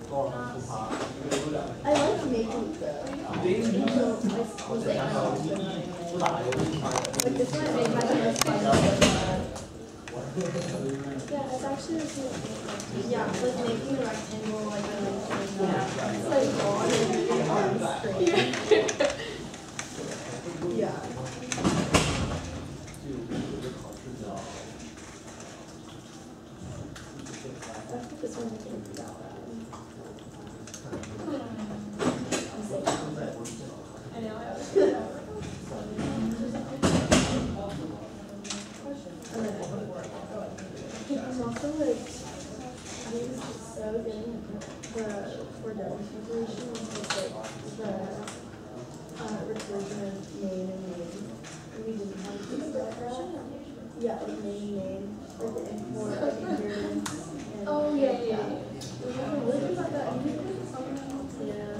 I like making the like this one I made my first final. Yeah, it's actually yeah, like making a rectangle like it's like long and straight. Yeah. That's what this one is about. I know. I'm also like, I think it's just so good. The for demonstration is just like the recursion of main and main. We didn't have to do that. Yeah, like main, like the import, like inheritance. Oh yeah. We haven't really about that. Yeah.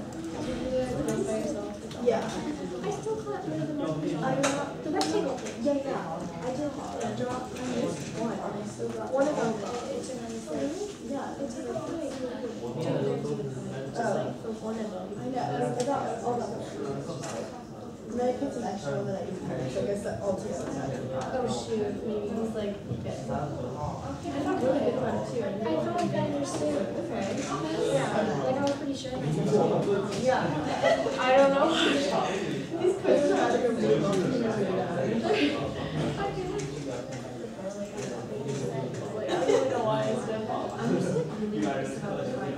Yeah. I still can't remember the I got the rectangle thing. Yeah. I did drop one. I still got one of them. Yeah, it's like for one of them. I know. I got all of them. And then I put some extra that I used. So I guess that all together. Oh shoot, maybe he's like good. I thought really good one too. I felt like that understood. Okay. Yeah, like I was pretty sure. Yeah. I don't know. These questions are like a big one. I don't know why it's so bad. I'm just like really nervous about the fight.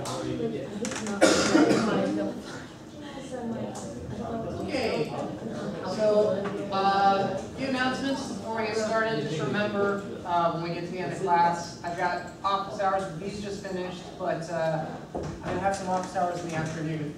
Okay, so a few announcements before we get started. Just remember, when we get to the end of class, I've got office hours. These just finished, but I'm going to have some office hours in the afternoon.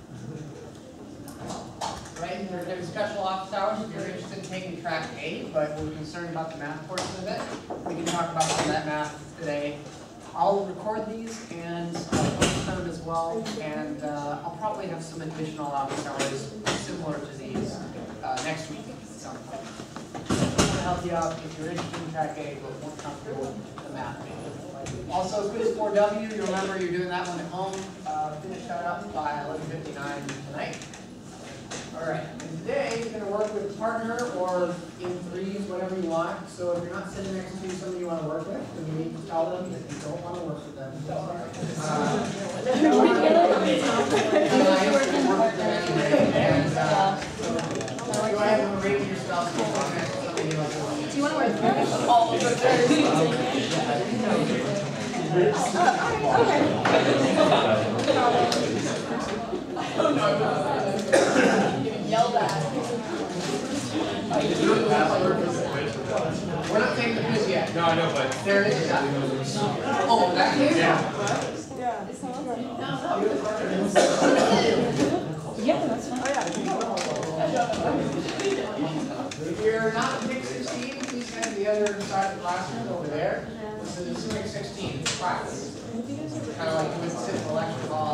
Right? There are going to be special office hours if you're interested in taking track A, but we're concerned about the math portion of it. We can talk about some of that math today. I'll record these and post them as well, and I'll probably have some additional office hours similar to these next week at some point. I want to help you out if you're interested in track A, but more comfortable with the math. Also, quiz 4W, you remember you're doing that one at home. Finish that up by 11:59 tonight. All right, and today you're going to work with a partner or in threes, whatever you want. So if you're not sitting next to somebody you want to work with, then you need to tell them that you don't want to work with them. Go ahead and rate yourself. Do you want to work with all of the yelled at. We're not taking the quiz yet. No, I know, but there is that. Oh, that is? Yeah, that's fine. If you're not in pick 16, please head to the other side of the classroom over there. This is pick 16, it's class. Kind of like you would sit in the lecture hall.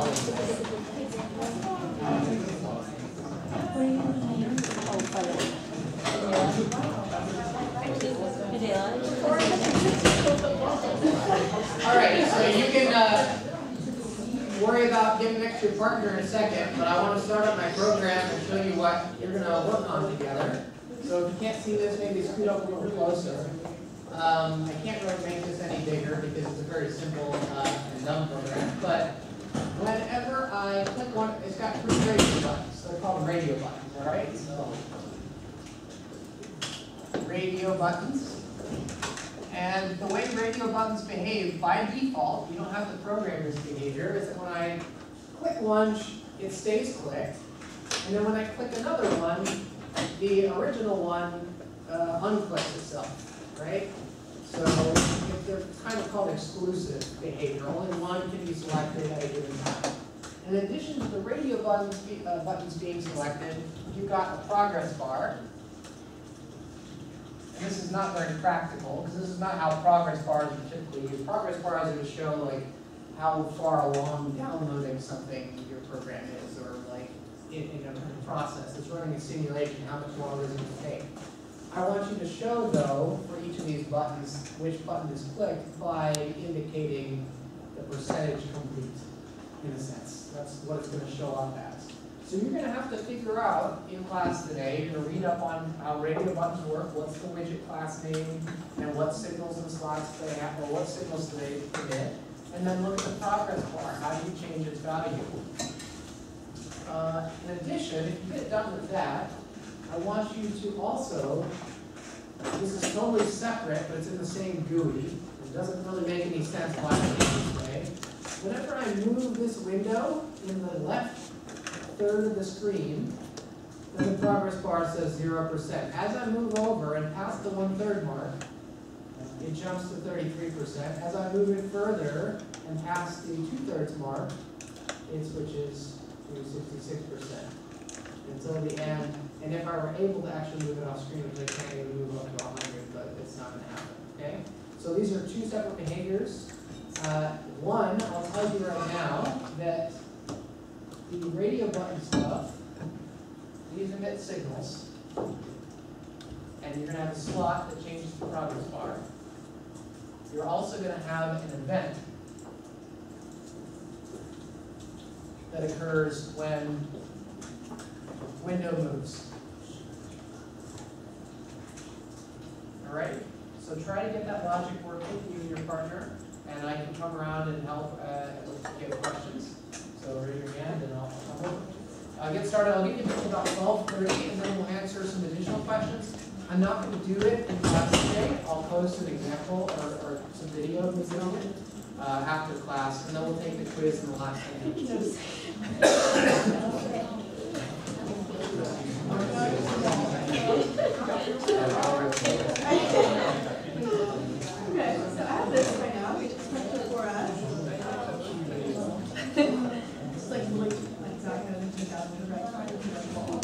Alright, so you can worry about getting next to your partner in a second, but I want to start up my program and show you what you're going to work on together. So if you can't see this, maybe scoot up a little closer. I can't really make this any bigger because it's a very simple and dumb program, but whenever I click one, it's got 3 radio buttons. They're called radio buttons, all right? So, radio buttons. And the way radio buttons behave by default, you don't have to program this behavior, is that when I click one, it stays clicked. And then when I click another one, the original one unclicks itself, right? So they're kind of called exclusive behavior. Only one can be selected at a given time. In addition to the radio buttons being selected, you've got a progress bar. And this is not very practical, because this is not how progress bars are typically used. Progress bars are to show like how far along downloading something your program is, or like in a process. It's running a simulation, how much longer is it going to take. I want you to show, though, for each of these buttons, which button is clicked by indicating the percentage complete, in a sense. what it's going to show up as. So you're going to have to figure out in class today, you're going to read up on how radio buttons work, what's the widget class name, and what signals and slots they have, or what signals do they emit, and then look at the progress bar. How do you change its value? In addition, if you get done with that, I want you to also, this is totally separate, but it's in the same GUI. It doesn't really make any sense why I do it this way. Whenever I move this window in the left third of the screen, then the progress bar says 0%. As I move over and past the 1/3 mark, it jumps to 33%. As I move it further and past the 2/3 mark, it switches to 66% until the end. And if I were able to actually move it off screen, which I can't even move up to 100, but it's not going to happen. Okay? So these are two separate behaviors. One, I'll tell you right now that the radio button stuff, these emit signals, and you're going to have a slot that changes the progress bar. You're also going to have an event that occurs when window moves. All right? So try to get that logic working, you and your partner, and I can come around and help if you have questions. So raise your hand and I'll come over. I'll get started. I'll give you until about 12:30 and then we'll answer some additional questions. I'm not going to do it in class today. I'll post an example or some video of me doing it after class, and then we'll take the quiz in the last 10 minutes. Okay, so I have this right now. We just put it for us. It's like exactly how to take out the right side of the ball.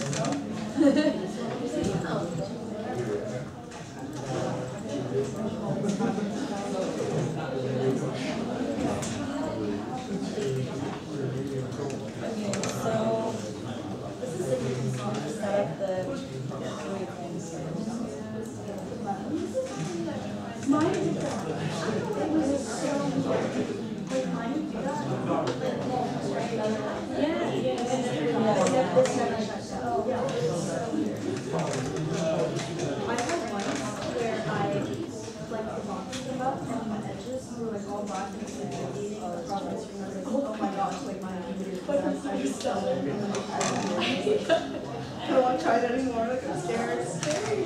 I don't want to try that anymore. Like, I'm scared. It's scary.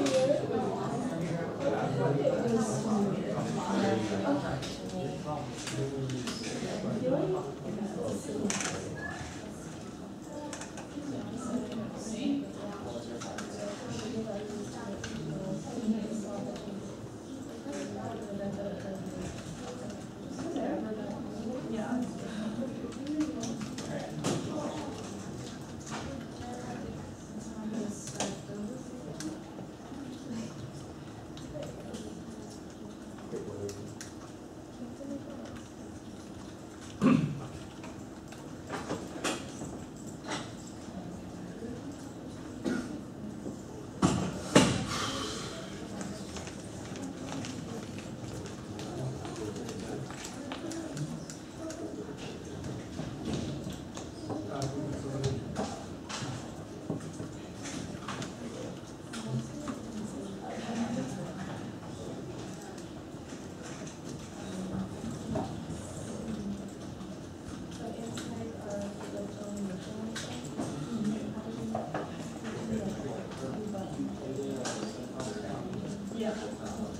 Yeah.